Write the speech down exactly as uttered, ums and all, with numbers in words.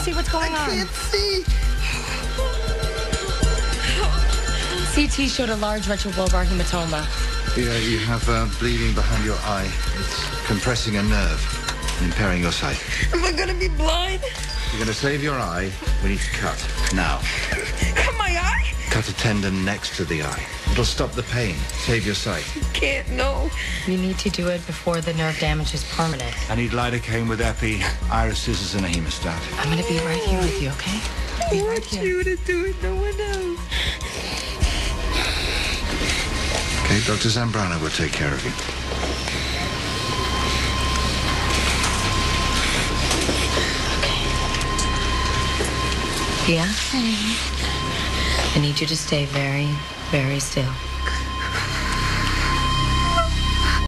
see what's going on. I can't see. C T showed a large retrobulbar hematoma. Yeah, you have uh, bleeding behind your eye. It's compressing a nerve, impairing your sight. Am I gonna be blind? You're going to save your eye. We need to cut. Now. My eye? Cut a tendon next to the eye. It'll stop the pain. Save your sight. Can't, no. You need to do it before the nerve damage is permanent. I need lidocaine with epi, iris scissors, and a hemostat. I'm going to be right here with you, okay? Be I right want here. you to do it, no one else. Okay, Doctor Zambrano will take care of you. Yeah? I need you to stay very, very still.